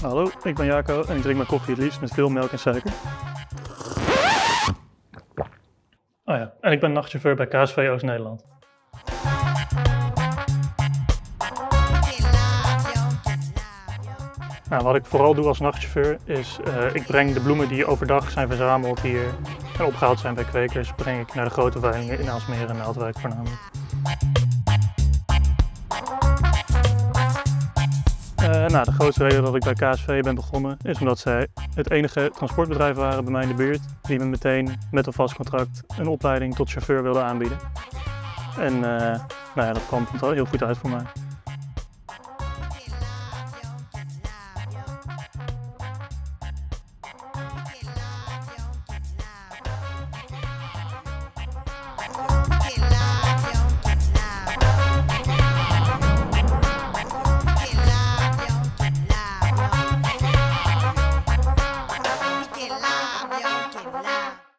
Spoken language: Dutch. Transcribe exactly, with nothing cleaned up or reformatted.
Hallo, ik ben Jaco en ik drink mijn koffie het liefst met veel melk en suiker. Oh ja, en ik ben nachtchauffeur bij K S V Oost-Nederland. Nou, wat ik vooral doe als nachtchauffeur is, uh, ik breng de bloemen die overdag zijn verzameld hier en opgehaald zijn bij kwekers, breng ik naar de grote veilingen in Aalsmeer en Naaldwijk voornamelijk. Uh, nou, de grootste reden dat ik bij K S V ben begonnen is omdat zij het enige transportbedrijf waren bij mij in de buurt die me meteen met een vast contract een opleiding tot chauffeur wilde aanbieden. En uh, nou ja, dat kwam heel goed uit voor mij.